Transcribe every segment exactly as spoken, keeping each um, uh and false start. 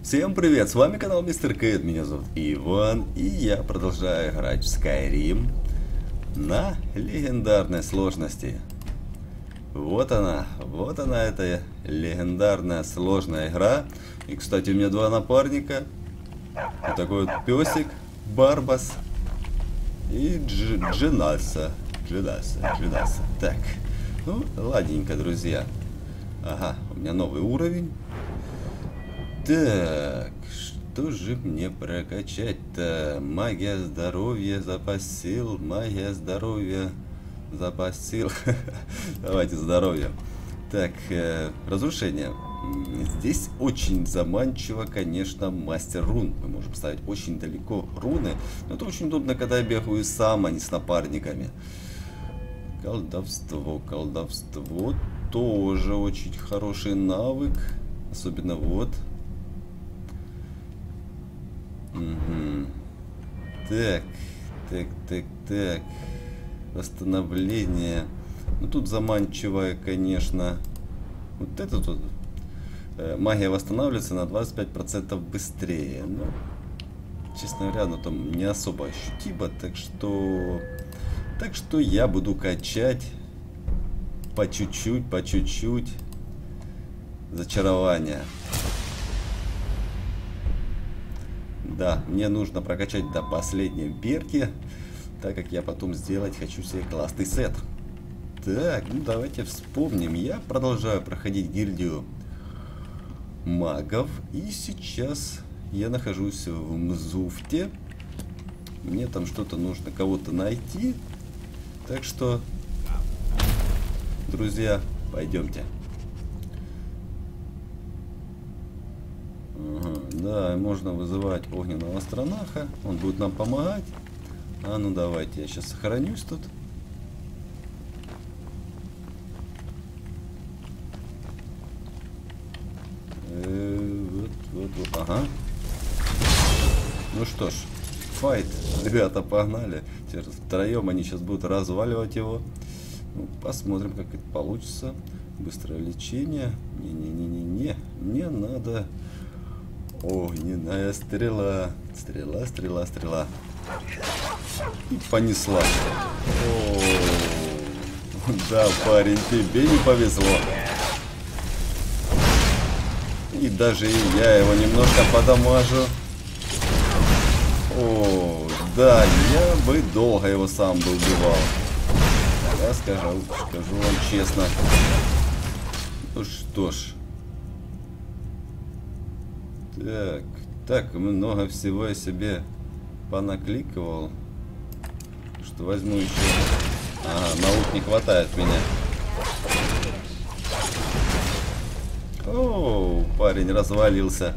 Всем привет, с вами канал Мистер Кэт, меня зовут Иван, и я продолжаю играть в Skyrim на легендарной сложности. Вот она, вот она, эта легендарная сложная игра. И, кстати, у меня два напарника. Вот такой вот песик, Барбас и Дж Джинаса. Джинаса, Джинаса. Так, ну, ладненько, друзья. Ага, у меня новый уровень. Так, что же мне прокачать-то? Магия здоровья, запас сил, магия здоровья, запас сил. Давайте здоровье. Так, э, разрушение. Здесь очень заманчиво, конечно, мастер рун. Мы можем ставить очень далеко руны, но это очень удобно, когда я бегаю сам, а не с напарниками. Колдовство, колдовство тоже очень хороший навык. Особенно вот. Угу. Так, так, так, так. Восстановление. Ну тут заманчивое, конечно. Вот это тут. Э, магия восстанавливается на двадцать пять процентов быстрее. Но, честно говоря, оно там не особо ощутимо. Так что. Так что я буду качать по чуть-чуть, по чуть-чуть. Зачарование. Да, мне нужно прокачать до последней перки, так как я потом сделать хочу себе классный сет. Так, ну давайте вспомним. Я продолжаю проходить гильдию магов. И сейчас я нахожусь в Мзуфте. Мне там что-то нужно, кого-то найти. Так что, друзья, пойдемте. Ага, да, можно вызывать огненного астронаха. Он будет нам помогать. А ну давайте, я сейчас сохранюсь тут. Э, вот, вот, вот, ага. Ну что ж, файт. Ребята, погнали. Теперь втроем они сейчас будут разваливать его. Ну, посмотрим, как это получится. Быстрое лечение. Не-не-не-не-не. Мне надо... Огненная стрела. Стрела, стрела, стрела. И понесла. О, да, парень, тебе не повезло. И даже я его немножко подамажу. О, да, я бы долго его сам бы убивал. Да, скажу, скажу вам честно. Ну что ж. Так, так много всего я себе понакликовал, что возьму еще. Ага, наук не хватает меня. О, парень развалился.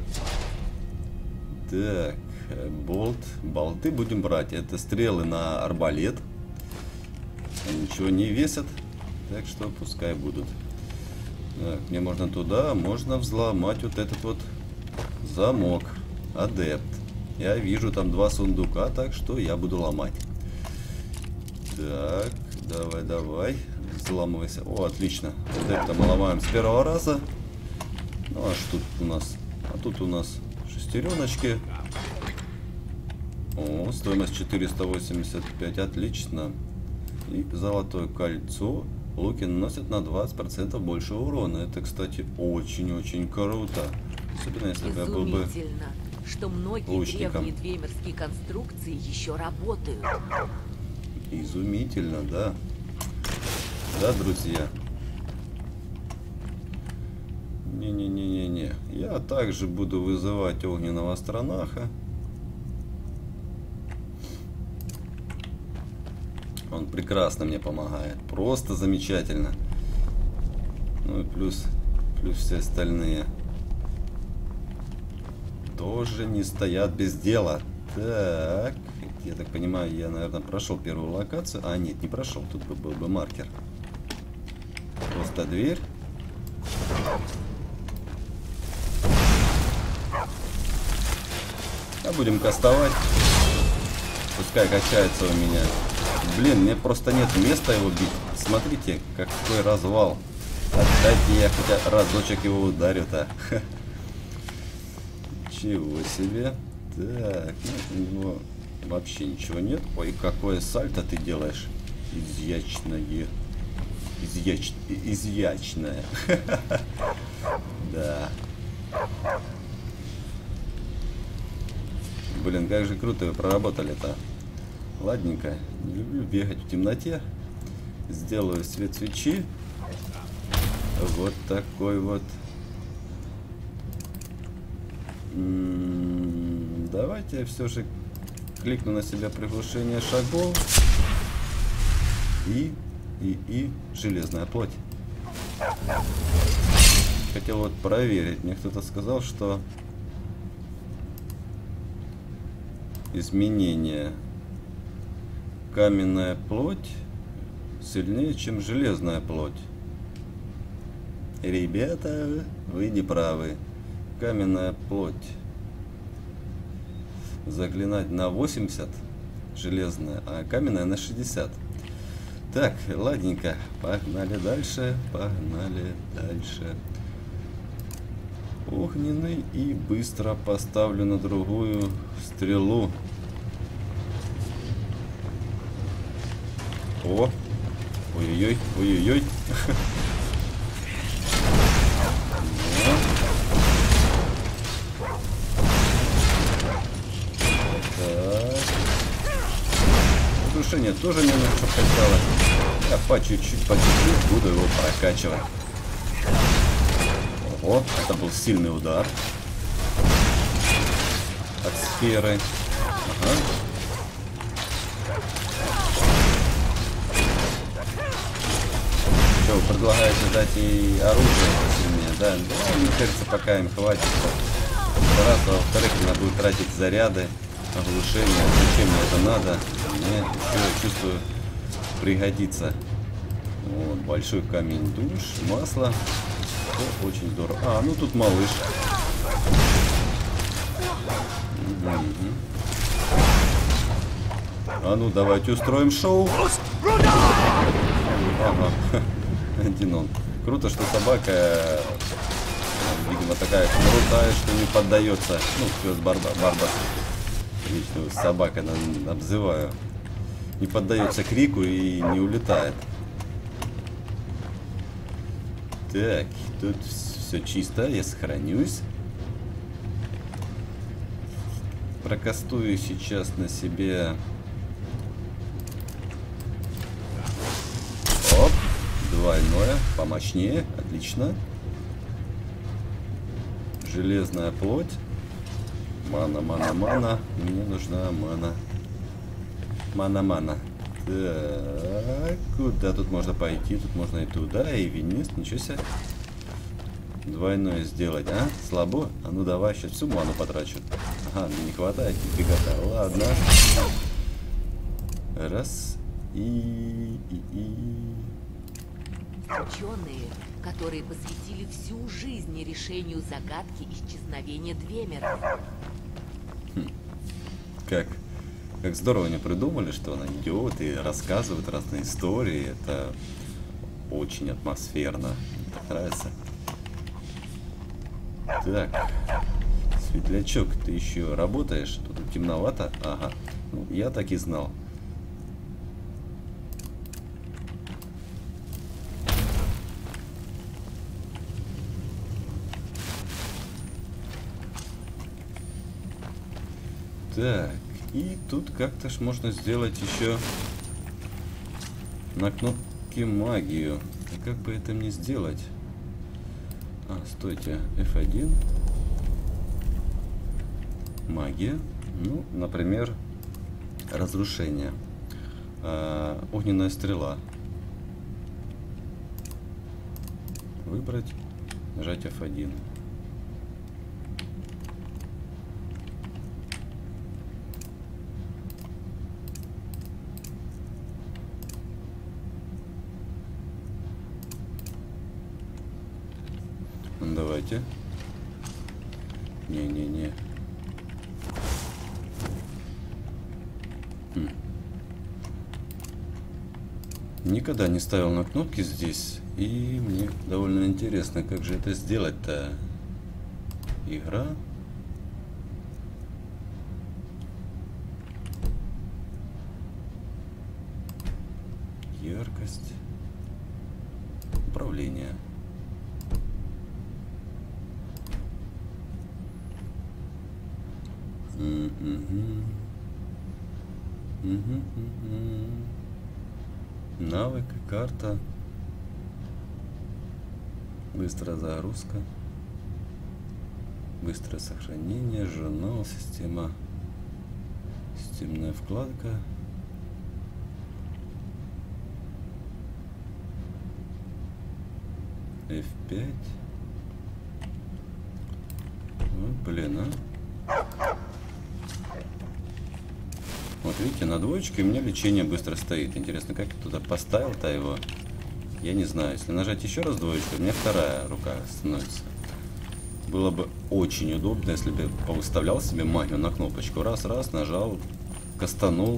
Так, болт, болты будем брать. Это стрелы на арбалет. Ничего не весят, так что пускай будут. Так, мне можно туда, можно взломать вот этот вот замок. Адепт. Я вижу там два сундука, так что я буду ломать. Так, давай, давай. Взламывайся. О, отлично. Адепта мы ломаем с первого раза. Ну, а что тут у нас? А тут у нас шестереночки. О, стоимость четыреста восемьдесят пять. Отлично. И золотое кольцо. Луки наносят на двадцать процентов больше урона. Это, кстати, очень-очень круто. Особенно если бы я был бы что многие лучником. древние двеймерские конструкции еще работают. Изумительно, да. Да, друзья. Не-не-не-не-не. Я также буду вызывать огненного астронаха. Он прекрасно мне помогает. Просто замечательно. Ну и плюс, плюс все остальные тоже не стоят без дела. Так, я так понимаю, я, наверное, прошел первую локацию. А, нет, не прошел. Тут бы был бы маркер. Просто дверь. А будем кастовать. Пускай качается у меня. Блин, мне просто нет места его бить. Смотрите, какой развал. Отдайте я хотя разочек его ударю-то. Чего себе. Так, нет, у него вообще ничего нет. Ой, какое сальто ты делаешь. Изящное. Изяч... Изящное. Да. Блин, как же круто вы проработали-то. Ладненько. Не люблю бегать в темноте. Сделаю свет свечи. Вот такой вот. М-м, давайте я все же кликну на себя приглушение шагов. И, и, и железная плоть. Хотел вот проверить. Мне кто-то сказал, что изменение каменная плоть сильнее, чем железная плоть. Ребята, вы не правы. Каменная плоть заклинать на восемьдесят, железная, а каменная на шестьдесят. Так, ладненько, погнали дальше, погнали дальше. Огненный, и быстро поставлю на другую стрелу. О, ой-ой-ой, ой-ой-ой. Разрушение тоже не нужно, чтобы качало. Я по чуть-чуть, по чуть-чуть буду его прокачивать. Ого, это был сильный удар от сферы. Ага. Что, вы предлагаете дать ей оружие посильнее? Да, да, мне кажется, пока им хватит. Раз, а во-вторых, она будет тратить заряды, оглушение. Зачем мне это надо? Мне еще, я чувствую, пригодится. Вот, большой камень душ, масло. О, очень здорово. А, ну тут малыш. Угу. А ну давайте устроим шоу. Ага. Один он. Круто, что собака, видимо, такая крутая, что не поддается. Ну, пес Барба, Барба. Лично собака обзываю. Не поддается крику и не улетает. Так, тут все чисто, я сохранюсь. Прокастую сейчас на себе. Оп, двойное, помощнее, отлично. Железная плоть. Мана, мана, мана. Мне нужна мана. Мана, мана. Так, куда тут можно пойти? Тут можно и туда, и вниз. Ничего себе. Двойное сделать, а? Слабо? А ну давай, сейчас всю ману потрачу. Ага, мне не хватает нифига-то. Ладно. Раз. И, и, и. Ученые, которые посвятили всю жизнь решению загадки исчезновения Двемера. Хм. Как? Как здорово они придумали, что она идет и рассказывает разные истории. Это очень атмосферно. Мне так нравится. Так. Светлячок, ты еще работаешь? Тут темновато. Ага. Ну, я так и знал. Так. И тут как-то ж можно сделать еще на кнопке магию. А как бы это мне сделать? А, стойте, эф один. Магия. Ну, например, разрушение. А, огненная стрела. Выбрать, нажать эф один. Давайте. Не-не-не. Хм. Никогда не ставил на кнопки здесь. И мне довольно интересно, как же это сделать-то. Игра. яркость. Управление. Навык, карта. Быстрая загрузка. Быстрое сохранение. Журнал. Система. Системная вкладка. эф пять. Вот, блин, а. Вот видите, на двоечке у меня лечение быстро стоит. Интересно, как я туда поставил-то его? Я не знаю. Если нажать еще раз двоечку, у меня вторая рука становится. Было бы очень удобно, если бы повыставлял себе магию на кнопочку. Раз-раз, нажал, кастанул.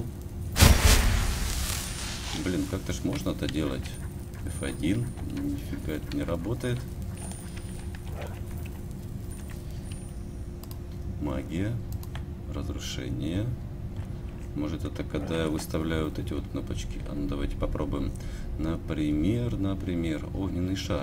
Блин, как-то ж можно это делать. эф один. Нифига, это не работает. Магия. Разрушение. Может, это когда я выставляю вот эти вот кнопочки. А ну давайте попробуем. Например, например, огненный шар.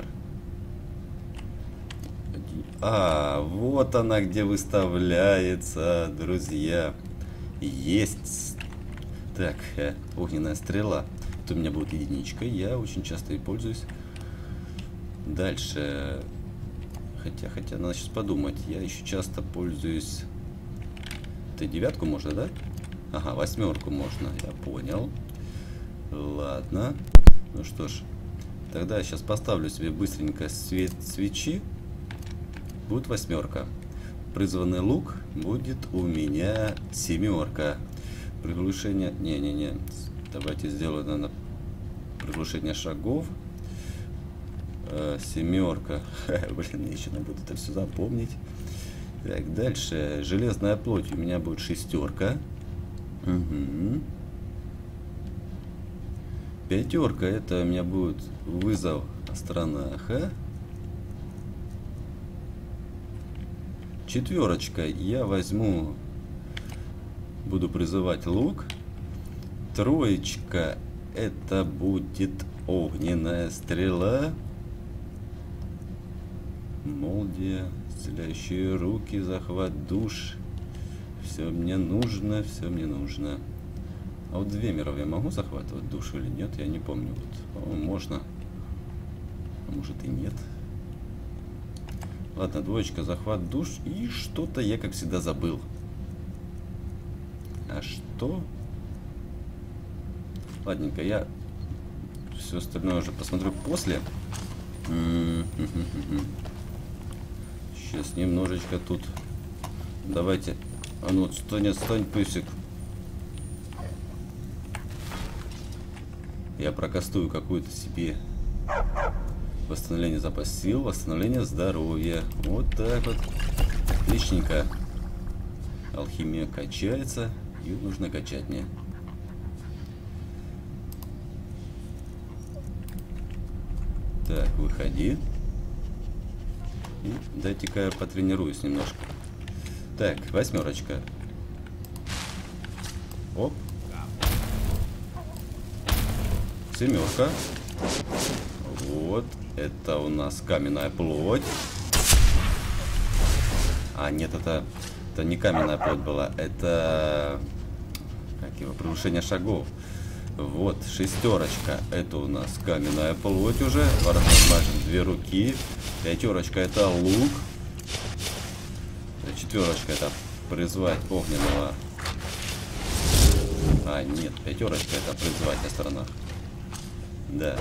А, вот она где выставляется, друзья. Есть. Так, э, огненная стрела. Это у меня будет единичка. Я очень часто и пользуюсь. Дальше. Хотя, хотя, надо сейчас подумать. Я еще часто пользуюсь. Ты девятку можно, да? Ага, восьмерку можно. Я понял. Ладно. Ну что ж. Тогда я сейчас поставлю себе быстренько свет свечи. Будет восьмерка. Призванный лук будет у меня семерка. Приглушение... Не-не-не. Давайте сделаю, наверное, приглушение шагов. Э, семерка. Блин, мне еще надо будет это все запомнить. Так, дальше. Железная плоть у меня будет шестерка. Угу. Пятерка. Это у меня будет вызов астронаха. Четверочка. Я возьму... Буду призывать лук. Троечка. Это будет огненная стрела. Молния. Исцеляющие руки. Захват душ. Все мне нужно. Все мне нужно. А вот две миров я могу захватывать душу или нет? Я не помню. Вот. О, можно. А может и нет. Ладно, двоечка, захват душ. И что-то я, как всегда, забыл. А что? Ладненько, я все остальное уже посмотрю после. Сейчас немножечко тут. Давайте. А ну, отстань, отстань, пысик. Я прокастую какую-то себе. Восстановление запаса сил, восстановление здоровья. Вот так вот. Отличненько. Алхимия качается. Ее нужно качать мне. Так, выходи. И дайте-ка я потренируюсь немножко. Так, восьмерочка. Оп. Семерка. Вот. Это у нас каменная плоть. А, нет, это, это не каменная плоть была. Это... Как его? Приглушение шагов. Вот, шестерочка. Это у нас каменная плоть уже. Размажем две руки. Пятерочка это лук. Четверочка это призвать огненного. А, нет, пятерочка это призвать на сторонах. Да.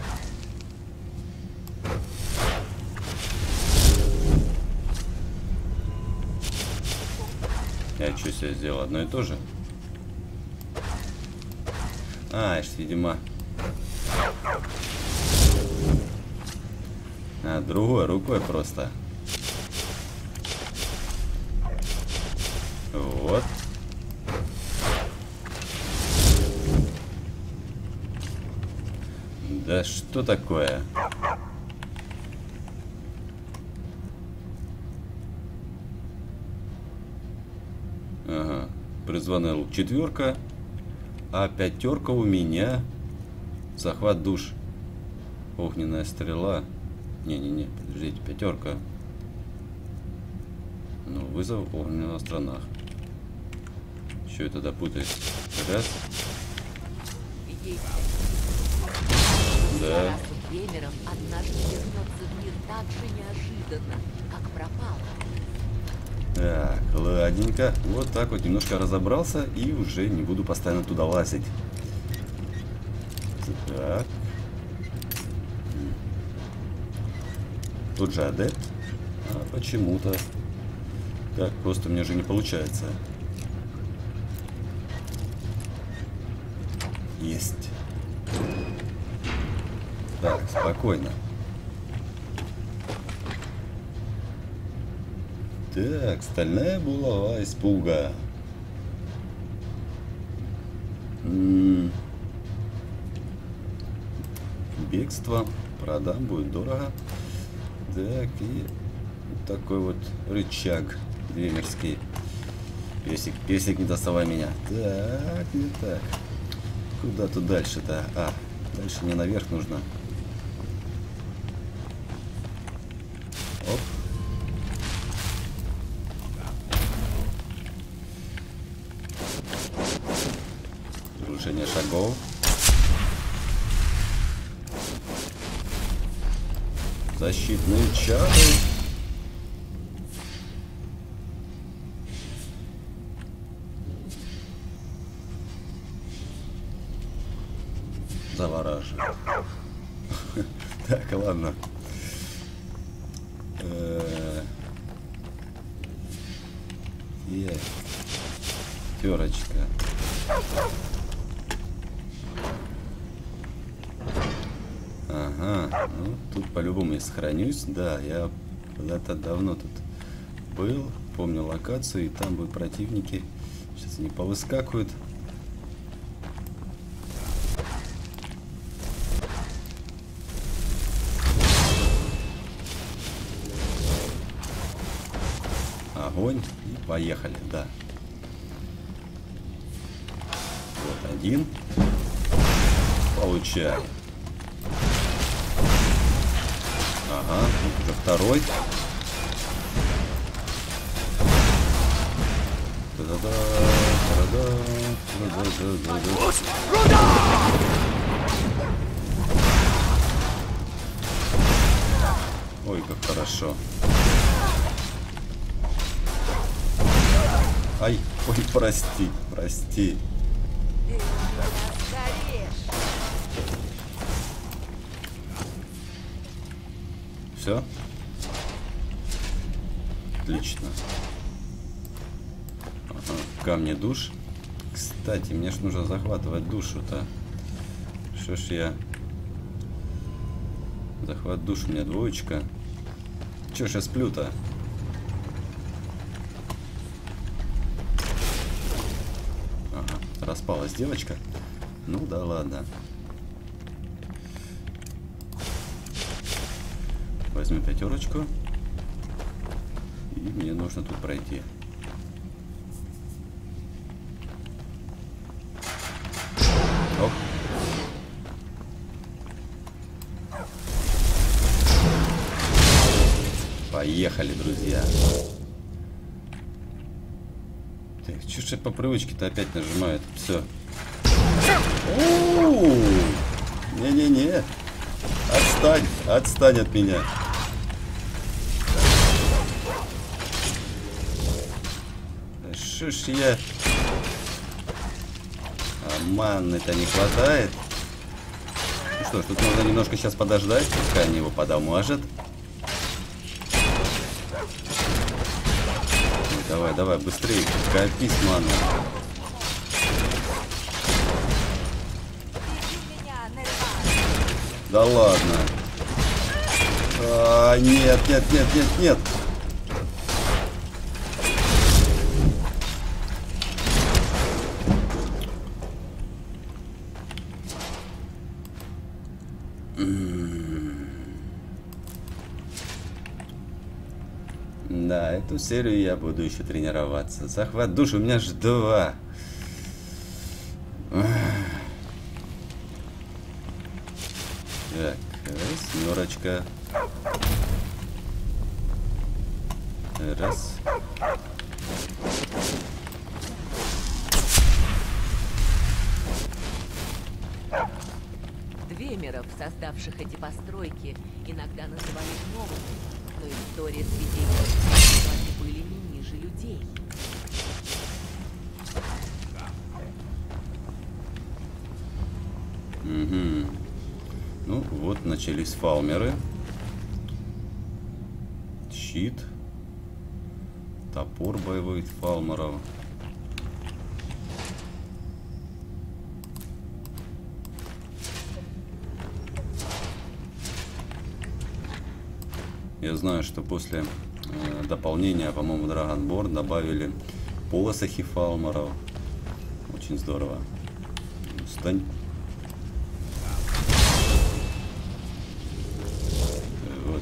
Я что себе сделал? Одно и то же? А, это, видимо... А, другой рукой просто. Вот. Да что такое? Ага. Призванный лук четверка. А пятерка у меня Захват душ. Огненная стрела. Не-не-не, подождите, пятерка. Ну, вызов огненного странах. Что это допутать? Раз. Да. Вемером однажды вернется в мир так же неожиданно, как пропал. Так, ладненько. Вот так вот немножко разобрался и уже не буду постоянно туда лазить. Так. Тут же адепт. А почему-то. Так, просто у меня же не получается. Есть. Так, спокойно. Так, стальная булава испуга. М-м. Бегство. Продам, будет дорого. Так, и такой вот рычаг вемерский. Песик, песик, не доставай меня. Так, не так. Куда тут дальше-то? А, дальше мне наверх нужно. Оп. Разрушение шагов. Защитные чары. Завораживает. Так, ладно. Пятерочка. Ага, ну тут по-любому я сохранюсь. Да, я когда-то давно тут был, помню локацию, и там будут противники. Сейчас они повыскакивают. Огонь, и поехали, да. Вот один. Получай. Ага, вот уже второй. Да-да-да, да-да, да-да-да-да. Ой, как хорошо. Ай, ой, прости, прости. Все? Отлично. Ага, камни душ. Кстати, мне ж нужно захватывать душу-то. Что ж я... Захват душ у меня двоечка. Че ж я сплю-то? Ага, распалась девочка. Ну да ладно. Возьму пятерочку. И мне нужно тут пройти. Оп. Поехали, друзья. Так, чё ж я по привычке-то опять нажимает? Все. Не-не-не. Отстань, отстань от меня. Шо ж я... А манны-то не хватает. Ну что ж, тут нужно немножко сейчас подождать, пускай они его подамажат. Ну, давай, давай, быстрее, копись манны. Да ладно. А, нет, нет, нет, нет, нет. Да, эту серию я буду еще тренироваться. Захват душ у меня же два. Так, восьмерочка. Раз. Двемеров, создавших эти постройки, иногда называли новыми, но история свидетельствует, что они были не ниже людей. Угу. Ну вот, начались фалмеры. Щит. Топор боевой фалмеров. Я знаю, что после э, дополнения, по-моему, Dragonborn добавили посохи фалмеров. Очень здорово. Стань. Вот.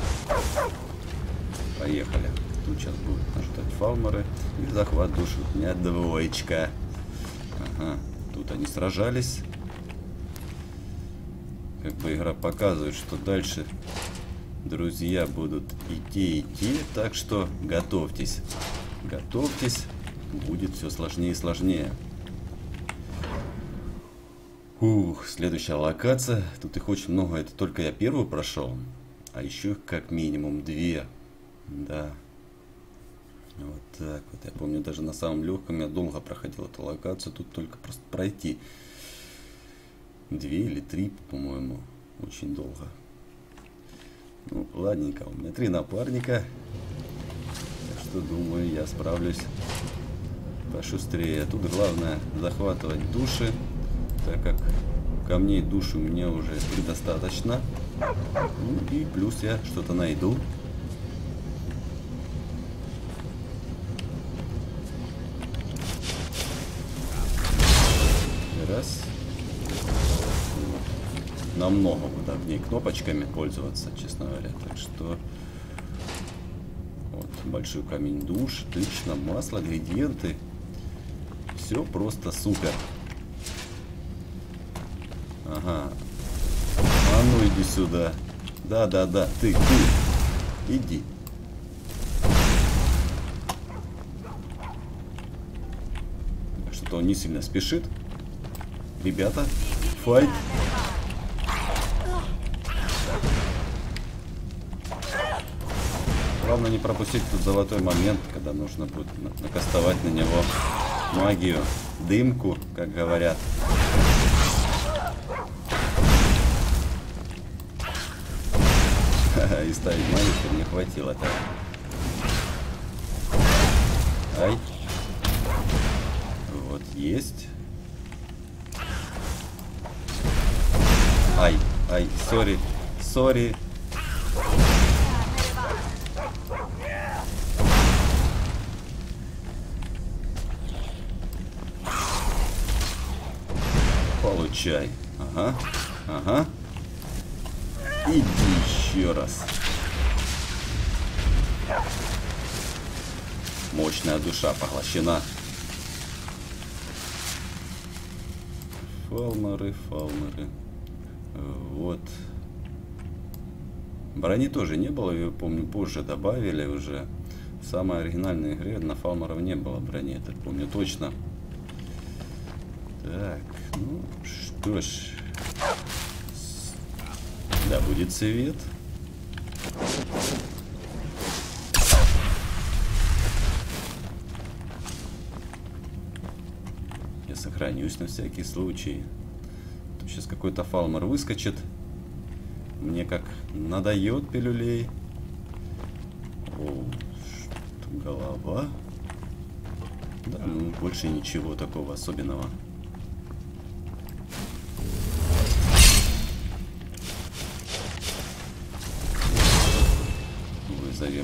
Поехали. Тут сейчас будут нас ждать фалмеры и захват души. У меня двоечка. Ага. Тут они сражались. Как бы игра показывает, что дальше друзья будут идти, идти. Так что готовьтесь. Готовьтесь. Будет все сложнее и сложнее. Ух, следующая локация. Тут их очень много. Это только я первую прошел. А еще как минимум две. Да. Вот так вот. Я помню, даже на самом легком я долго проходил эту локацию. Тут только просто пройти. Две или три, по-моему. Очень долго. Ну, ладненько. У меня три напарника. Так что, думаю, я справлюсь пошустрее. Тут главное захватывать души. Так как камней души у меня уже предостаточно. Ну и плюс я что-то найду. Раз. Намного удобнее кнопочками пользоваться, честно говоря. Так что вот большой камень душ, отлично, масло, ингредиенты. Все просто супер. Ага. А ну иди сюда. Да, да, да. Ты, ты. Иди. Что-то он не сильно спешит. Ребята, файт. Главное не пропустить тут золотой момент, когда нужно будет накастовать на него магию, дымку, как говорят. И ставить магию не хватило так. Ай. Вот есть. Ай, ай, сори, сори. Получай. Ага, ага. Иди еще раз. Мощная душа поглощена. Фалмеры, фалмеры. Вот. Брони тоже не было, ее, помню, позже добавили уже. В самой оригинальной игре на фалмеров не было брони, это помню точно. Так, ну что ж. Да, будет свет. Я сохранюсь на всякий случай. Тут сейчас какой-то фалмер выскочит. Мне как надоет пилюлей. О, что, голова. Да, ну больше ничего такого особенного. Вызовем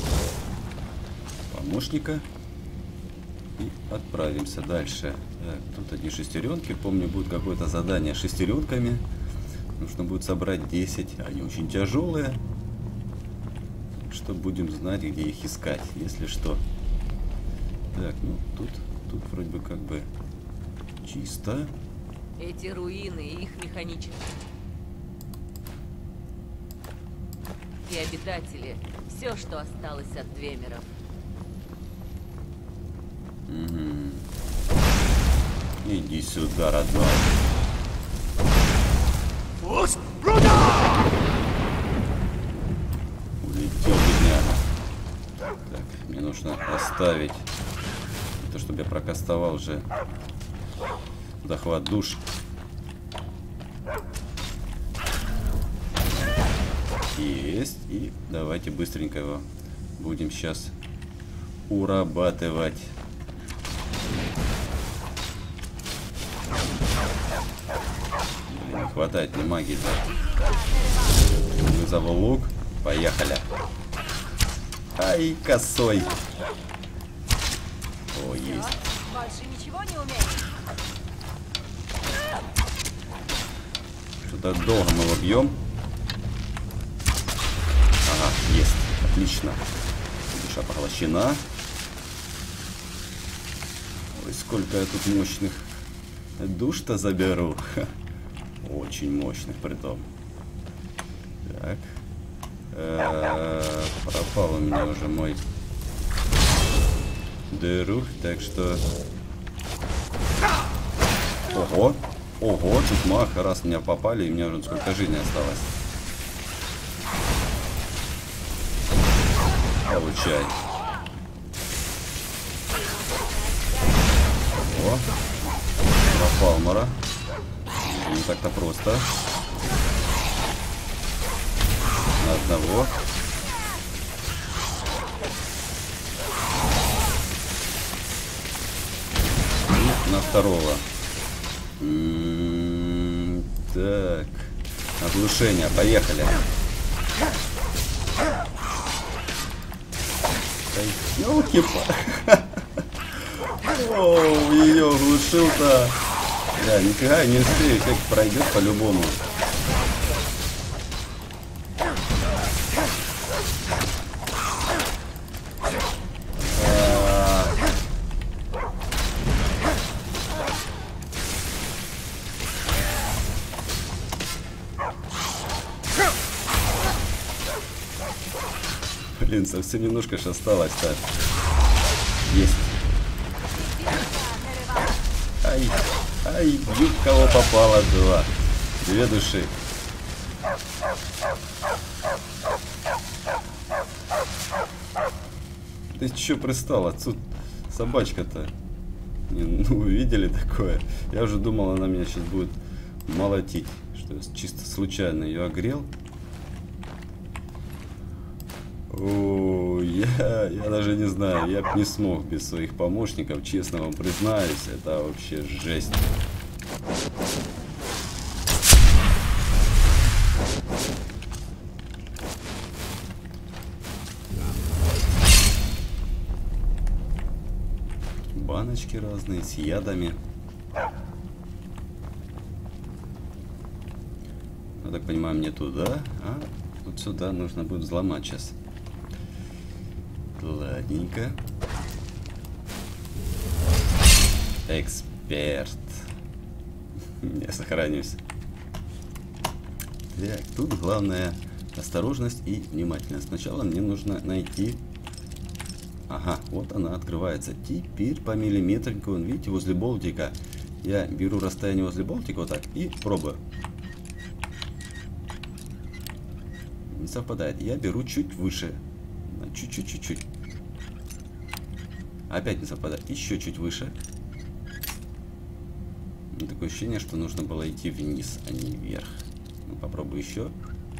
помощника и отправимся дальше. Так, тут одни шестеренки. Помню, будет какое-то задание с шестеренками. Нужно будет собрать десять. Они очень тяжелые. Так что будем знать, где их искать, если что. Так, ну тут, тут вроде бы как бы чисто. Эти руины и их механические. Редкие обитатели. Все, что осталось от двемеров. Угу. Иди сюда, родной. Улетел, бедняга. Так, мне нужно оставить то, чтобы я прокастовал уже захват душ. Есть. И давайте быстренько его будем сейчас урабатывать. Блин, не хватает мне магии-то. Вызову лук. Поехали. Ай, косой. О, есть. Больше ничего не умеешь? Что-то долго мы его бьем. Ага, есть. Отлично. Душа поглощена. Ой, сколько я тут мощных душ-то заберу. Очень мощных притом. Так. Пропал у меня уже мой дыру, так что... Ого! Ого, тут мах, раз меня попали, и у меня уже сколько жизни осталось. Получай. О, пропал Мара. Не так-то просто. На одного. И на второго. М-м-м, так. Оглушение. Поехали. Ёлки-па. Оу, ее оглушил-то. Да, нифига не успею, как пройдет по-любому. Блин, совсем немножко ж осталось-то. Есть. Ай, ай, бью, кого попало, два. Две души. Ты че пристал? Отсюда собачка-то. Ну, видели такое? Я уже думал, она меня сейчас будет молотить. Что я чисто случайно ее огрел. О, я, я даже не знаю, я бы не смог без своих помощников, честно вам признаюсь, это вообще жесть. Баночки разные с ядами. Я так понимаю, мне туда, а вот сюда нужно будет взломать сейчас. Ладненько. Эксперт. Я сохранюсь. Так, тут главное осторожность и внимательность. Сначала мне нужно найти... Ага, вот она открывается. Теперь по миллиметрику, видите, возле болтика. Я беру расстояние возле болтика вот так и пробую. Не совпадает. Я беру чуть выше. Чуть-чуть-чуть-чуть. Опять не совпадает. Еще чуть выше. Такое ощущение, что нужно было идти вниз, а не вверх. Ну, попробую еще.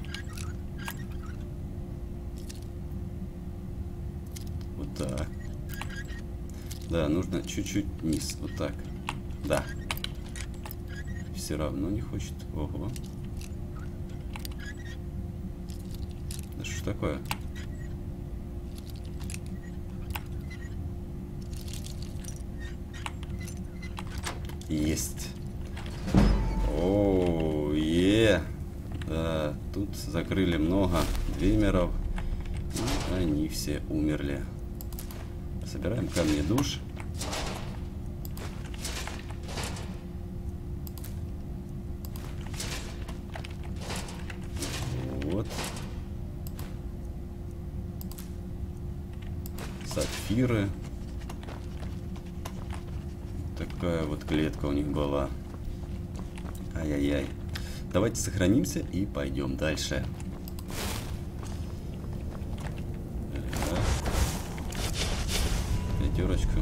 Вот так. Да, нужно чуть-чуть вниз. Вот так. Да. Все равно не хочет. Ого. Да что такое? Есть. О, е. Да, тут закрыли много двемеров. И они все умерли. Собираем камни душ. Вот. эфиры. Такая вот клетка у них была. Ай-яй-яй. Давайте сохранимся и пойдем дальше. Пятерочку.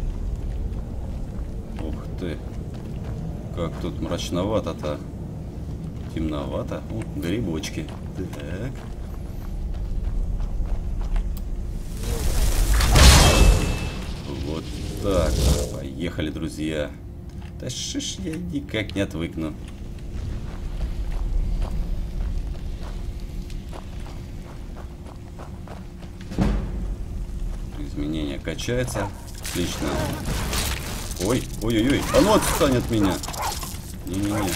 Ух ты. Как тут мрачновато-то. Темновато. О, грибочки. Так. Вот так. Поехали, друзья. Да шиш, я никак не отвыкну. Изменения качается. Отлично. Ой, ой-ой-ой. А ну отстань от меня. Не-не-не.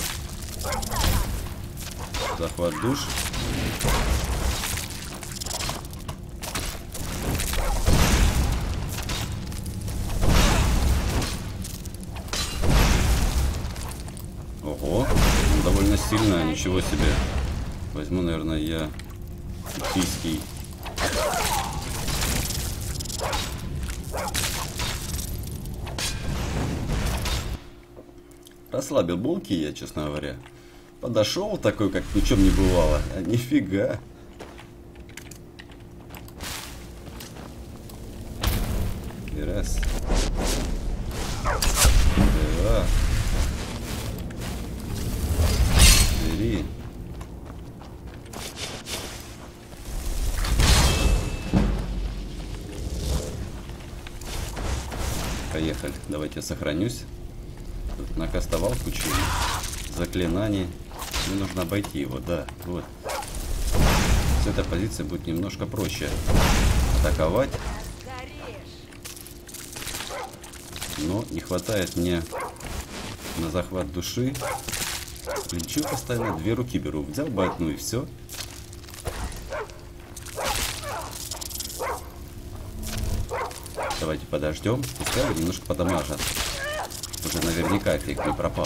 Захват душ. Ого, он довольно сильная, ничего себе. Возьму, наверное, я кийский. Расслабил булки я, честно говоря. Подошел такой, как ни в чем не бывало. А нифига. И раз. Два. Три. Поехали. Давайте я сохранюсь. Тут накастовал кучу заклинаний. Мне нужно обойти его, да. Вот. С этой позиции будет немножко проще атаковать. Но не хватает мне на захват души. Блин, чего постоянно две руки беру? Взял бы одну и все. Давайте подождем. Пускай его немножко подамажат. Уже наверняка эффект не пропал.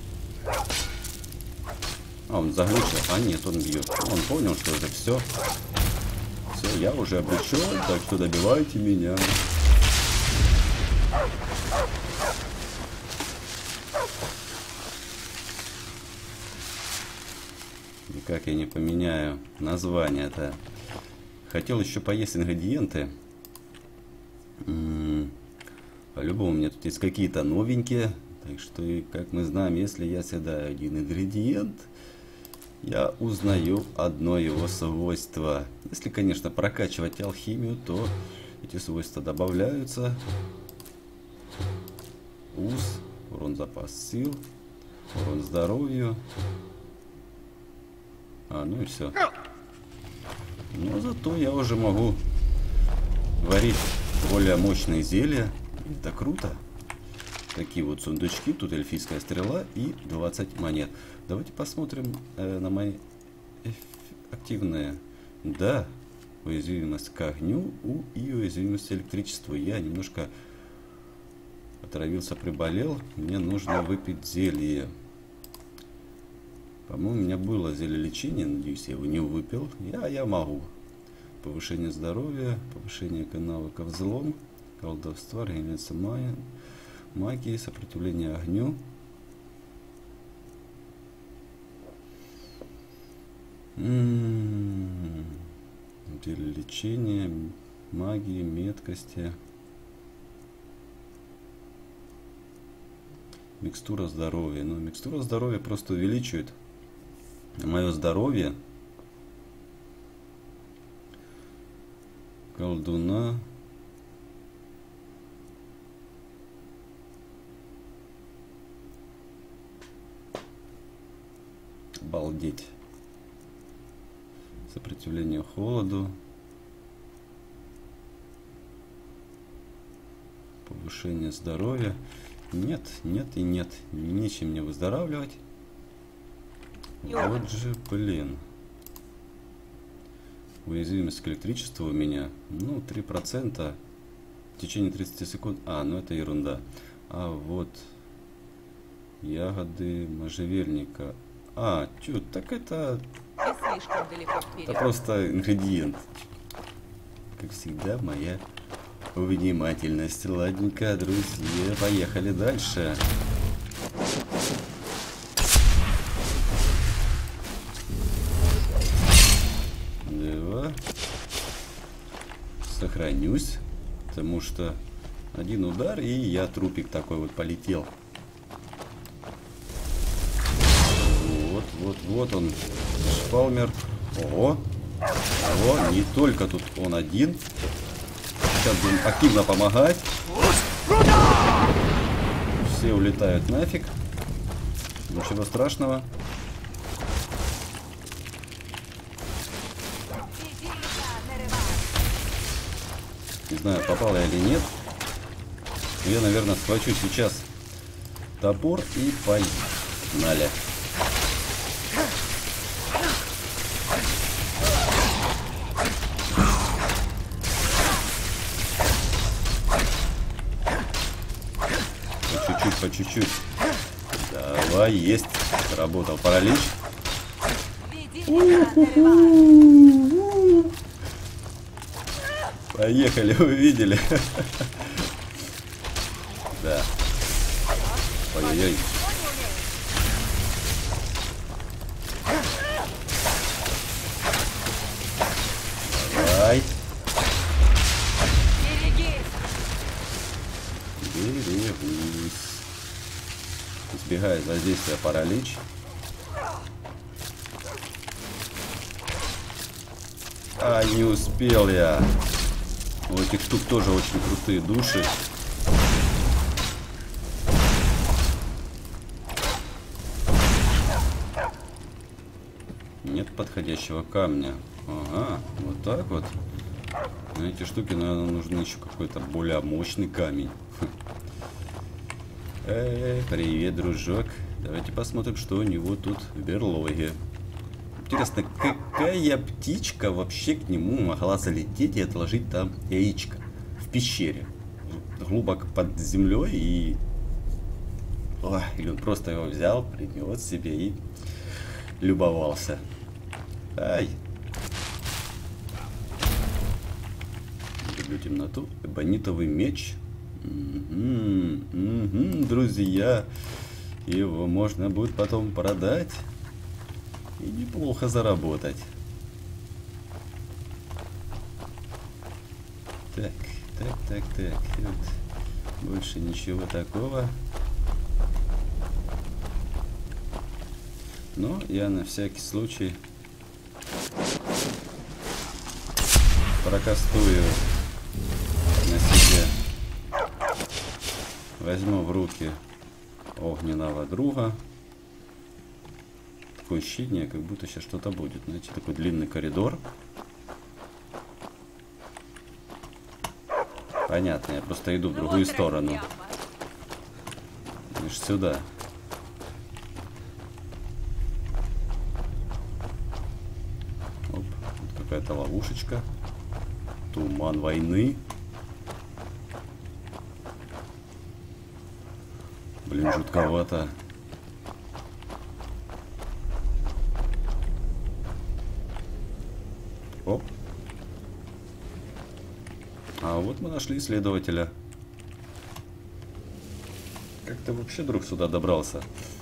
А, он заглючил. А, нет, он бьет. Он понял, что это все. Все, я уже обречен, так что добивайте меня. Никак я не поменяю название-то. Хотел еще поесть ингредиенты. М-м-м. По-любому у меня тут есть какие-то новенькие. Так что, как мы знаем, если я съедаю один ингредиент, я узнаю одно его свойство. Если, конечно, прокачивать алхимию, то эти свойства добавляются. Уз, урон запас сил, урон здоровью. А, ну и все. Но зато я уже могу варить более мощные зелья. Это круто. Такие вот сундучки. Тут эльфийская стрела и двадцать монет. Давайте посмотрим э, на мои активные. Да, уязвимость к огню у и уязвимость к электричеству. Я немножко отравился, приболел. Мне нужно выпить зелье. По-моему, у меня было зелье лечения. Надеюсь, я его не выпил. Я, я могу. Повышение здоровья, повышение навыков взлом, колдовства, реанимация майя, магии, сопротивление огню. М-м-м. Зелье лечения, магии, меткости. Микстура здоровья. Но микстура здоровья просто увеличивает мое здоровье. Колдуна. Обалдеть. Сопротивление холоду. Повышение здоровья. Нет, нет и нет. Нечем мне выздоравливать. Вот же, блин. Уязвимость к электричеству у меня, ну, три процента в течение тридцати секунд. А, ну это ерунда. А вот ягоды можжевельника. А, чё, так это... слишком далеко вперед. Это просто ингредиент. Как всегда, моя внимательность. Ладненько, друзья, поехали дальше. Два. Сохранюсь, потому что один удар, и я трупик такой вот полетел. Вот, вот, вот он, Шпалмер. Ого, ого, не только тут он один. Сейчас будем активно помогать. Все улетают нафиг. Ничего страшного. Не знаю, попал я или нет. Но я, наверное, схвачу сейчас топор и погнали. По чуть-чуть, по чуть-чуть. Давай, есть. Работал паралич. Поехали, увидели. Да. Ой-ой-ой. Давай. Берегусь. Избегая воздействия паралич. А, не успел я. У этих штук тоже очень крутые души. Нет подходящего камня. Ага, вот так вот. На эти штуки, наверное, нужен еще какой-то более мощный камень. Эй, привет, дружок. Давайте посмотрим, что у него тут в берлоге. Интересно, какая птичка вообще к нему могла залететь и отложить там яичко в пещере? Глубоко под землей и... Ой, или он просто его взял, принес себе и любовался. Ай. Люблю темноту. Эбонитовый меч. Угу, угу, друзья. Его можно будет потом продать. И неплохо заработать. Так, так, так, так. Вот. Больше ничего такого. Но я на всякий случай прокастую на себе. Возьму в руки огненного друга. Такое ощущение, как будто сейчас что-то будет. Знаете, такой длинный коридор. Понятно, я просто иду в другую сторону. Лишь сюда. Оп, вот какая-то ловушечка. Туман войны. Блин, жутковато. Оп. А вот мы нашли исследователя. Как ты вообще, друг, сюда добрался?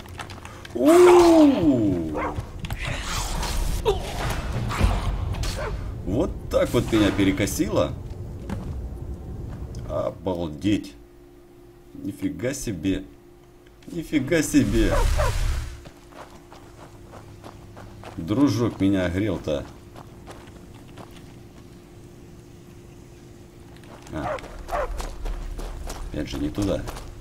У-у-у! Вот так вот меня перекосило. Обалдеть. Нифига себе. Нифига себе. Дружок меня огрел-то. А. Опять же не туда.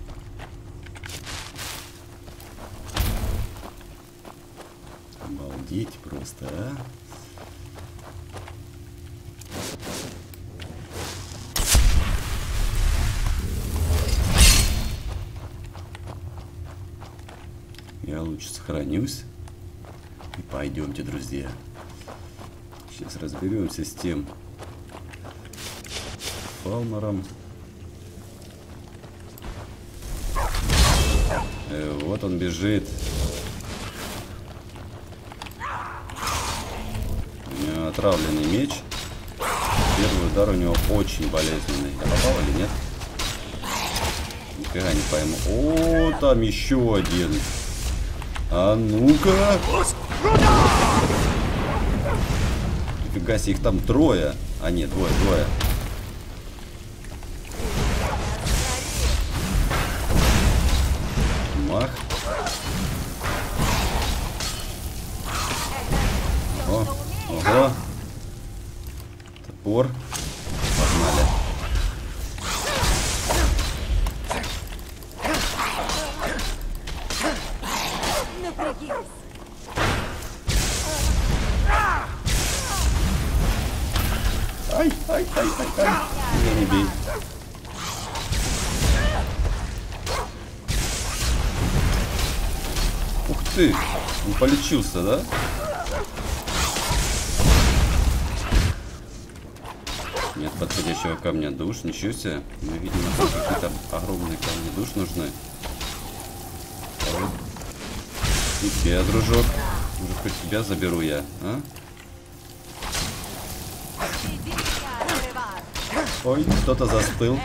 Обалдеть просто, а. Я лучше сохранюсь. И пойдемте, друзья. Сейчас разберемся с тем Фалмером. Э, вот он бежит. У него отравленный меч. Первый удар у него очень болезненный. Я попал или нет? Нифига не пойму. О, там еще один. А ну-ка. Нифига себе, их там трое. А нет, двое, двое. Мах. О, ого. Топор. Погнали. Ай, ай, ай, ай, ай. Меня не бей. Ух ты, он полечился, да? Нет подходящего камня душ, ничего себе. Мы видим, какие-то огромные камни душ нужны. А вот тебе, дружок. Может, хоть тебя заберу я, а? Ой, кто-то застыл.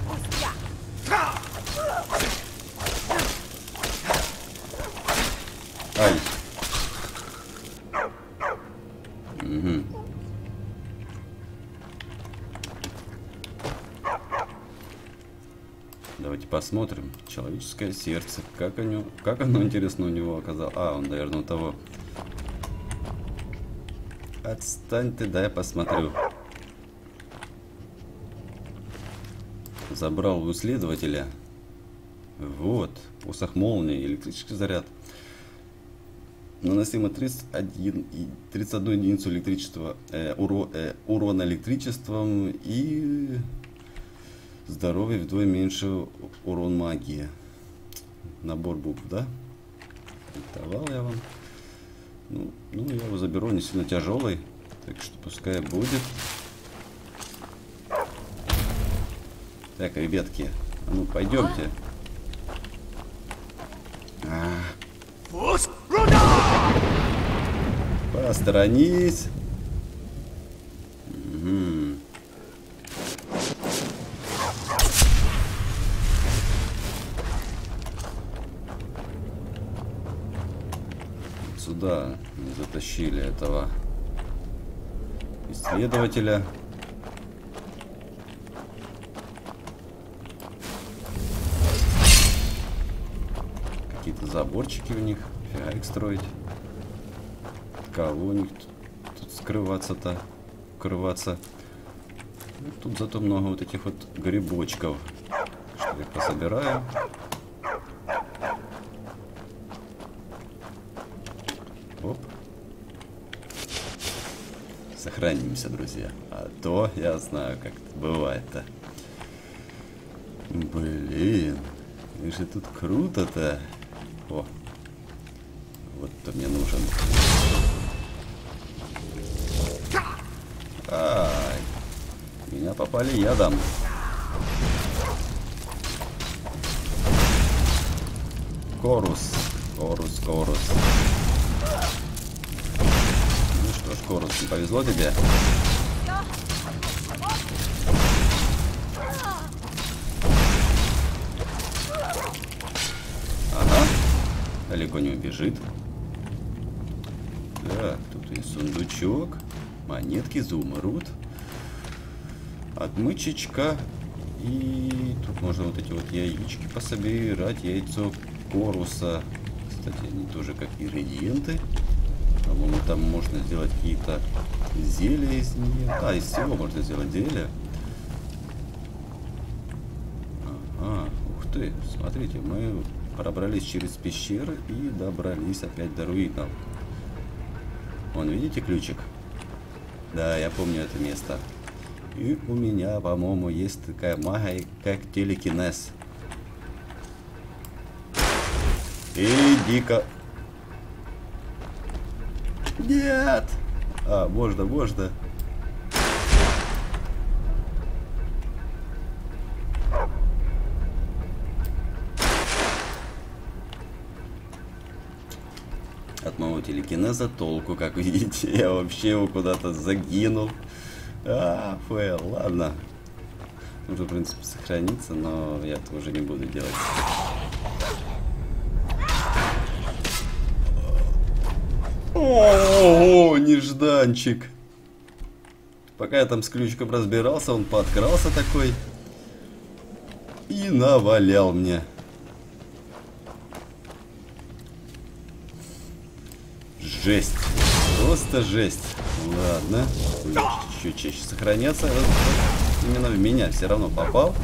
Ай. Угу. Давайте посмотрим. Человеческое сердце. Как оно, как оно интересно у него оказалось. А, он, наверное, у того. Отстань ты, да я посмотрю. Забрал у исследователя. Вот. Посох молнии. Электрический заряд. Наносимо тридцать один, тридцать одну единицу электричества. Э, уро, э, урона электричеством. И здоровье вдвое меньше урон магии. Набор букв, да? Давал я вам. Ну, ну, я его заберу, не сильно тяжелый. Так что пускай будет. Так, ребятки, а ну пойдемте. А. Посторонись. Угу. Сюда не затащили этого исследователя. Какие-то заборчики у них. Фигарик строить. Кого у них тут, тут скрываться-то? Укрываться. Ну, тут зато много вот этих вот грибочков. Что я пособираю. Оп. Сохранимся, друзья. А то я знаю, как это бывает-то. Блин. Как же тут круто-то. О. Вот кто мне нужен. Ай. Меня попали ядом. Корус. Корус, корус. Ну что ж, Корус, не повезло тебе? Ага. Далеко не убежит. Так, тут есть сундучок. Монетки, изумруд. Отмычечка. И тут можно вот эти вот яички пособирать. Яйцо Коруса. Кстати, они тоже как ингредиенты. По-моему, там можно сделать какие-то зелья из них. Да, из всего можно сделать зелья. Ага, ух ты. Смотрите, мы пробрались через пещеры и добрались опять до руинов. Вон, видите ключик? Да, я помню это место. И у меня, по-моему, есть такая магия, как телекинез. Иди-ка. Нет! А, можно, можно. От моего телекинеза толку, как видите. Я вообще его куда-то загинул. А, фейл, ладно. Нужно, в принципе, сохраниться, но я это уже не буду делать. О, нежданчик. Пока я там с ключиком разбирался, он подкрался такой и навалял мне. Жесть. Просто жесть. Ладно. Чуть чаще сохраняться. Именно в меня все равно попал.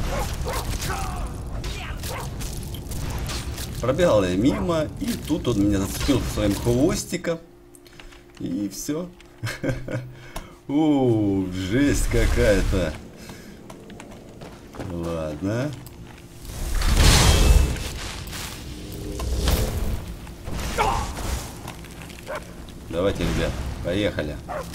Пробегал я мимо, и тут он меня зацепил своим хвостиком. И все. О, жесть какая-то. Ладно. Давайте, ребят, поехали.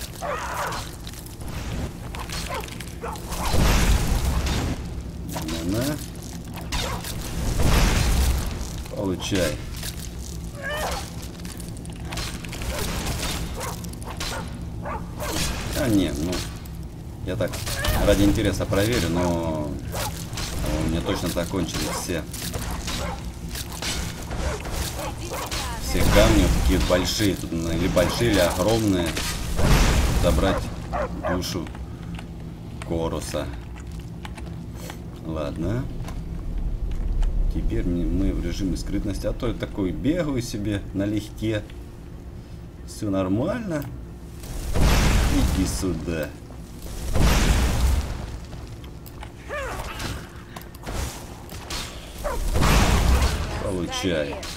На-на. Получай. А, не, ну, я так ради интереса проверю, но у меня точно закончились все. Все камни такие большие, тут или большие, или огромные. Забрать душу Коруса. Ладно. Теперь мы в режиме скрытности. А то я такой бегаю себе налегке. Все нормально. Иди сюда. Получай.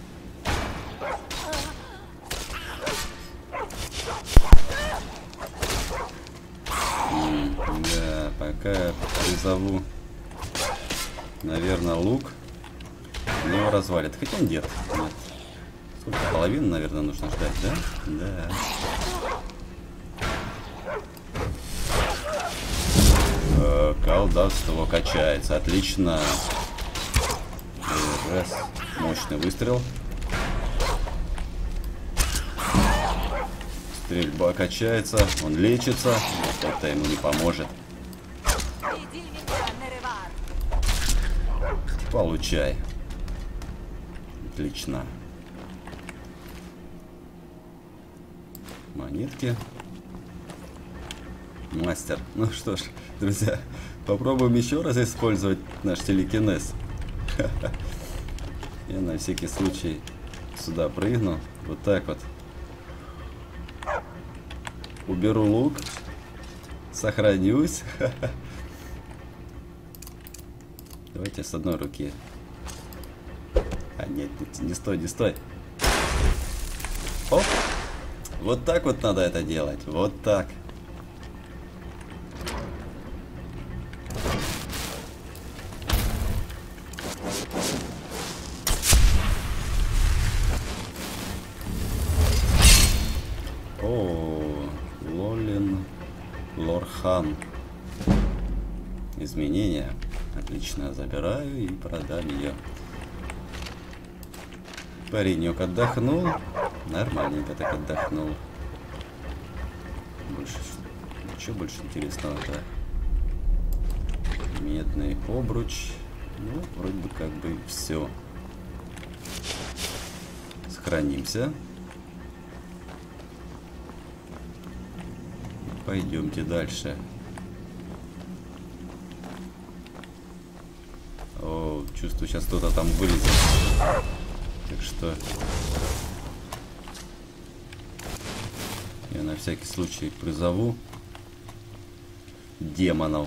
Да, пока призову, наверное, лук. Его развалит. Хотя нет. Нет. Сколько? Половину, наверное, нужно ждать, да? Да. Э, колдовство качается. Отлично. Раз. Мощный выстрел. Стрельба качается. Он лечится. Вот это ему не поможет. Получай. Отлично. Монетки. Мастер. Ну что ж, друзья, попробуем еще раз использовать наш телекинез. Я на всякий случай сюда прыгну. Вот так вот. Уберу лук. Сохранюсь. Давайте с одной руки. А нет, не, не стой, не стой. Оп. Вот так вот надо это делать. Вот так. О, Лолин Лорхан. Изменения. Отлично, забираю и продам ее. Паренек отдохнул. Нормальненько так отдохнул. Больше, ничего больше интересного-то. Медный обруч. Ну, вроде бы как бы все. Сохранимся. Пойдемте дальше. О, чувствую, сейчас кто-то там вылезет. Так что я на всякий случай призову демонов.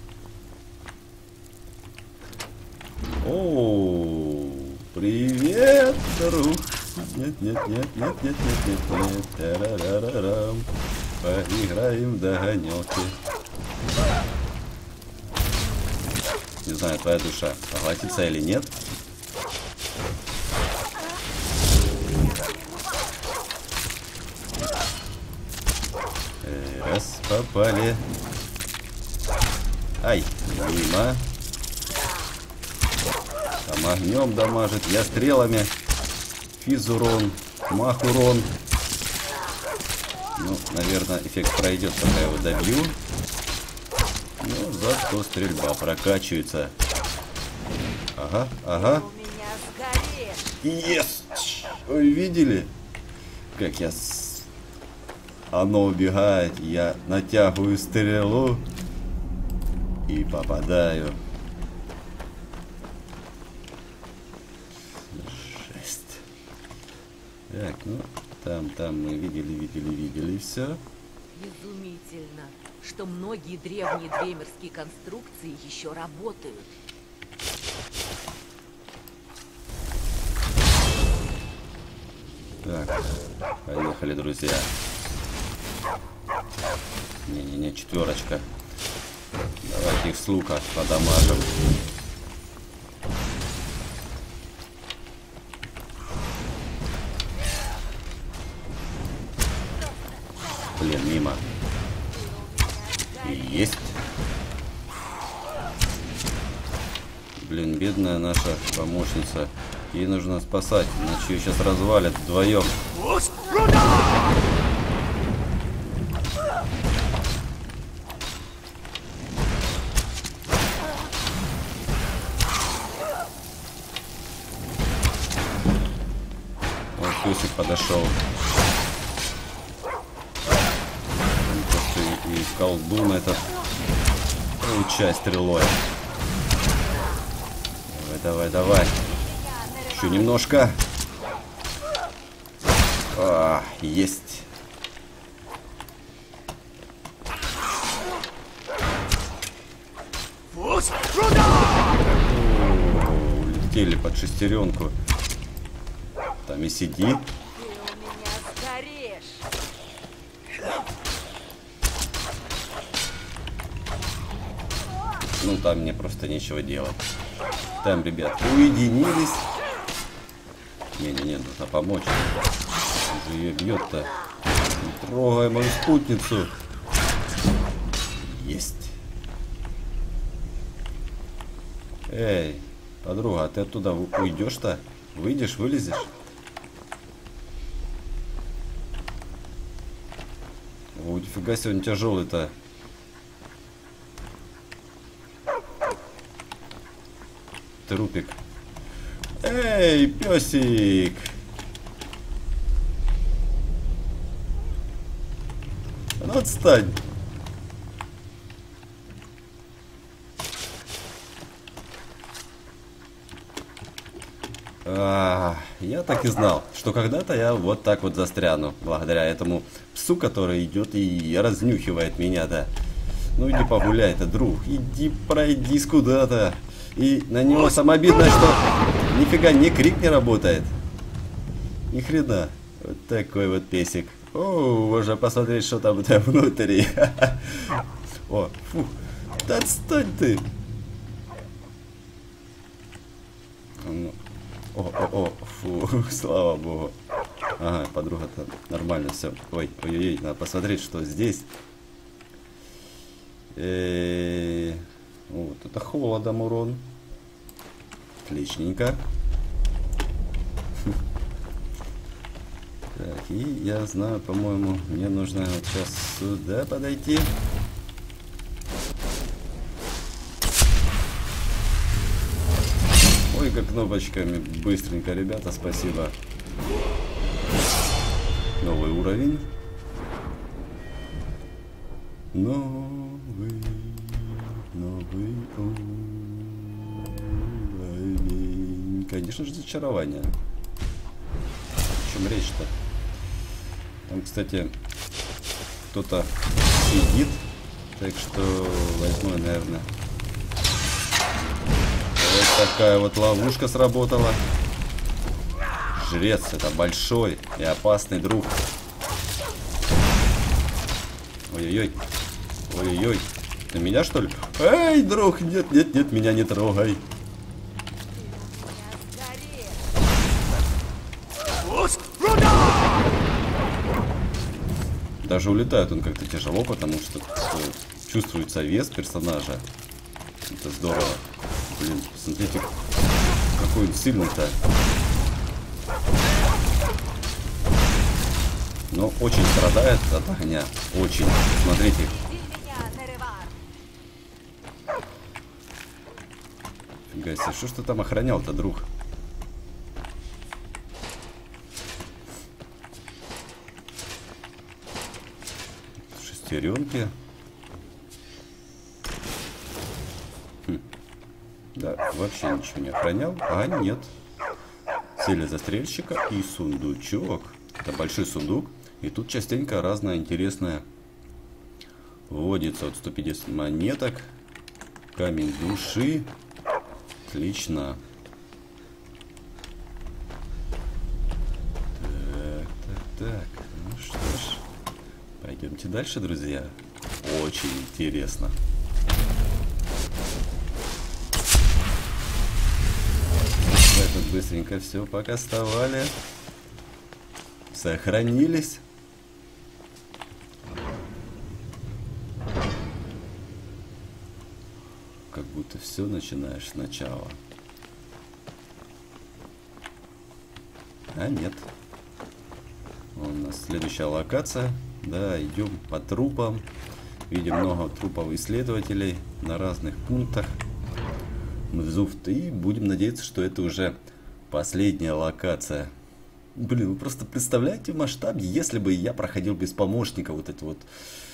О, привет, друг. Нет, нет, нет, нет, нет, нет, нет, нет. Тарарарарам. Поиграем в догонялки. Не знаю, твоя душа поглотится или нет. Раз, попали. Ай, мимо. Там огнем дамажит, я стрелами. Физурон, махурон. Ну, наверное, эффект пройдет, пока я его добью. Ну, зато стрельба прокачивается. Ага, ага. У меня сгоришь. Есть! Вы видели? Как я... С... Оно убегает, я натягиваю стрелу и попадаю. Жесть. Так, ну, там, там мы видели, видели, видели все. Изумительно, что многие древние дремерские конструкции еще работают. Так, поехали, друзья. Не-не-не, четверочка. Давайте их с лука подамажим. Блин, мимо. Есть. Блин, бедная наша помощница. Ей нужно спасать, иначе ее сейчас развалят вдвоем. Вот песик подошел. Он просто и, и искал дун этот. Получай стрелой. Давай, давай, давай. Еще немножко. А, есть. О, улетели под шестеренку. Там и сиди. Ты у меня сгоришь. Ну там мне просто нечего делать. Там, ребят, уединились. Не-не-не, нужно помочь. Он же ее бьет-то. Не трогай мою спутницу. Есть. Эй, подруга, а ты оттуда уйдешь-то? Выйдешь, вылезешь? О, нифига себе, он тяжелый-то. Трупик. Эй, песик! Ну отстань! А, я так и знал, что когда-то я вот так вот застряну, благодаря этому псу, который идет и разнюхивает меня, да. Ну иди погуляй-то, друг, иди пройдись куда-то. И на него самообидно, что нифига не крик не работает. Ни хрена. Вот такой вот песик. О, можно посмотреть, что там внутри. О, фу. Да отстань ты. О, о, о, фу, слава богу. Ага, подруга-то нормально все. Ой, ой-ой-ой, надо посмотреть, что здесь. Э-э-э. Вот это холодом урон. Отличненько. Так, и я знаю, по-моему, мне нужно вот сейчас сюда подойти. Ой, как кнопочками. Быстренько, ребята, спасибо. Новый уровень. Новый, новый уровень. Конечно же, зачарование. О чем речь-то? Там, кстати, кто-то сидит. Так что возьму, наверное. Вот такая вот ловушка сработала. Жрец, это большой и опасный друг. Ой-ой-ой. Ой-ой-ой. На меня, что ли? Эй, друг, нет, нет, нет, меня не трогай. Даже улетает он как-то тяжело, потому что чувствуется вес персонажа. Это здорово. Блин, посмотрите, какой он сильный-то. Но очень страдает от огня. Очень. Смотрите. Нифига себе, что ж ты там охранял-то, друг? Шестеренки. Хм. Да, вообще ничего не охранял. А нет. Цели застрельщика и сундучок. Это большой сундук. И тут частенько разное интересное вводится. Вот сто пятьдесят монеток. Камень души. Отлично. Так, так, так. Ну что ж. Пойдемте дальше, друзья. Очень интересно. Тут быстренько все покастовали. Сохранились. Как будто все начинаешь сначала. А нет. У нас следующая локация. Да, идем по трупам. Видим много трупов исследователей на разных пунктах. Мзуфт. И будем надеяться, что это уже последняя локация. Блин, вы просто представляете масштаб, если бы я проходил без помощника вот это вот.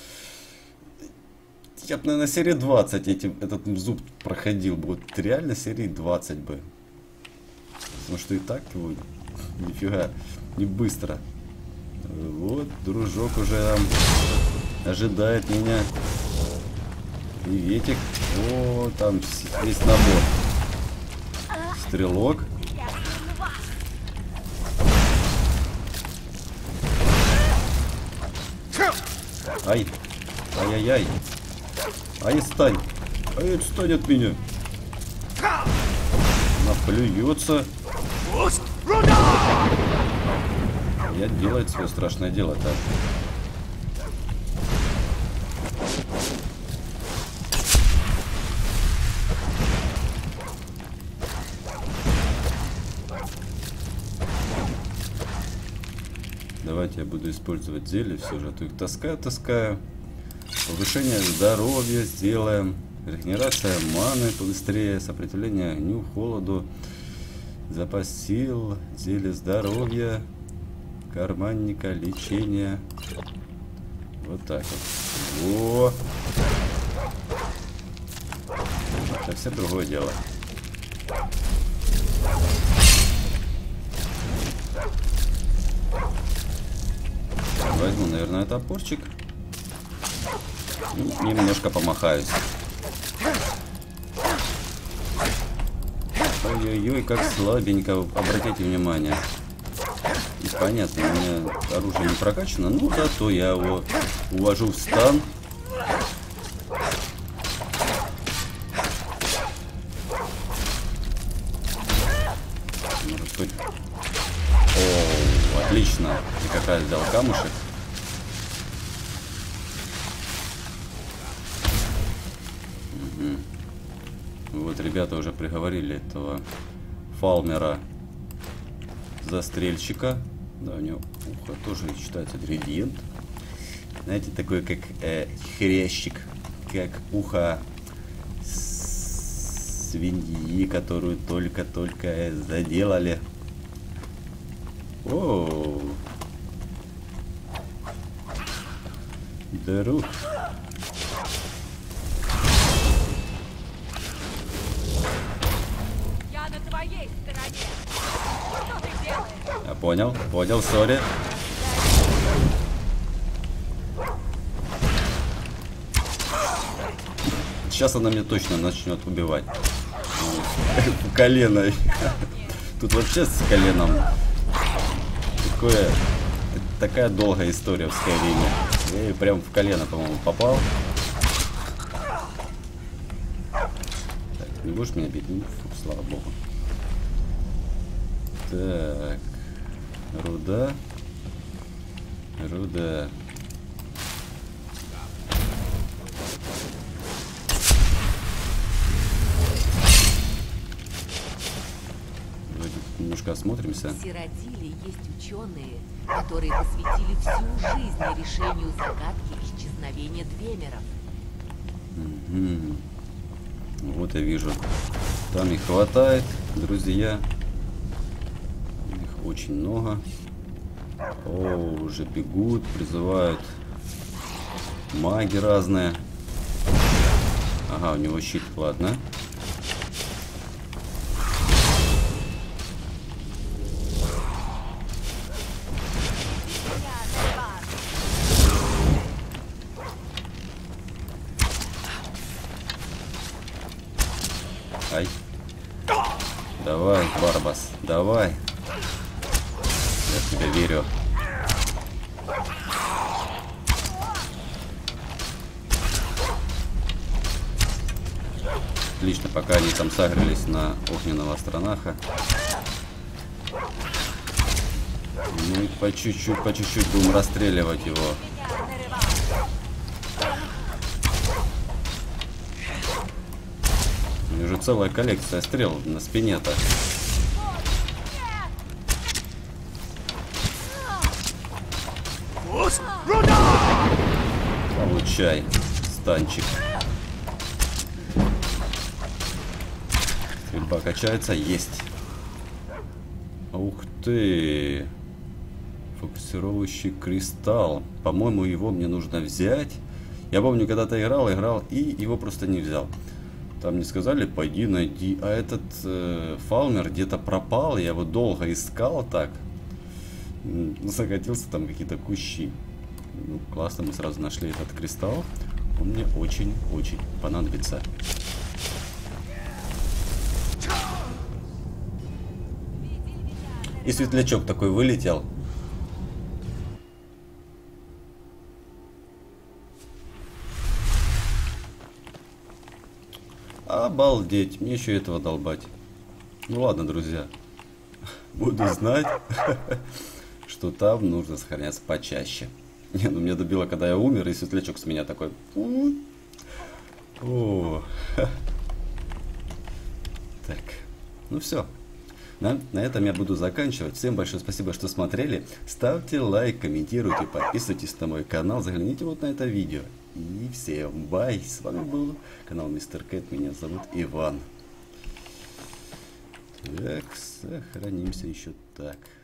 Я бы, наверное, серии двадцать этим, этот зуб проходил бы. Вот реально серии двадцать бы. Потому что и так его нифига не быстро. Вот, дружок уже там ожидает меня. Приветик. О, там весь набор. Стрелок. Ай. Ай-яй-яй. Ай, отстань. Ай, отстань от меня. Она плюется. Я делает свое страшное дело, так. Давайте я буду использовать зелье, все же, а то их таскаю, таскаю. Повышение здоровья сделаем. Регенерация маны побыстрее, сопротивление огню, холоду, запас сил, зелье здоровья, карманника, лечение. Вот так вот. Во! Это совсем другое дело. Возьму, наверное, топорчик. И немножко помахаюсь. Ой-ой-ой, как слабенько, обратите внимание. И понятно, у меня оружие не прокачано, но зато я его увожу в стан. Может быть... О, отлично. И как раз взял камушек. Вот ребята уже приговорили этого фалмера застрельщика. Да, у него ухо тоже считается ингредиент. Знаете, такой как э, хрящик, как ухо свиньи, которую только-только заделали. О, друг. Я понял, понял, сори. Сейчас она меня точно начнет убивать. Колено. Тут вообще с коленом такое, такая долгая история в Скайриме. Я ей прям в колено, по-моему, попал. Так, не будешь меня бить? Ну, фу, слава богу. Так, руда, руда. Давайте немножко осмотримся. В Сиротиле есть ученые, которые посвятили всю жизнь решению загадки исчезновения двемеров. Угу. Вот я вижу, там их хватает, друзья. Их очень много. О, уже бегут, призывают маги разные. Ага, у него щит, ладно. Ай. Давай, Барбас, давай. Я в тебя верю. Отлично, пока они там сагрились на огненного астронаха. Мы по чуть-чуть, по чуть-чуть будем расстреливать его. У меня уже целая коллекция стрел на спине-то. Получай, станчик. Стрельба качается, есть. Ух ты. Фокусирующий кристалл. По-моему, его мне нужно взять. Я помню, когда-то играл, играл и его просто не взял. Там мне сказали, пойди найди. А этот э, Фалмер где-то пропал. Я его долго искал так. Закатился там какие-то кущи. Ну, классно, мы сразу нашли этот кристалл. Он мне очень-очень понадобится. И светлячок такой вылетел. Обалдеть, мне еще этого долбать. Ну ладно, друзья. Буду знать, что там нужно сохраняться почаще. Не, ну меня добило, когда я умер, и светлячок с меня такой. О. Так, ну все. На, на этом я буду заканчивать. Всем большое спасибо, что смотрели. Ставьте лайк, комментируйте, подписывайтесь на мой канал, загляните вот на это видео. И всем бай. С вами был канал Мистер Кэт. Меня зовут Иван. Так, сохранимся еще так.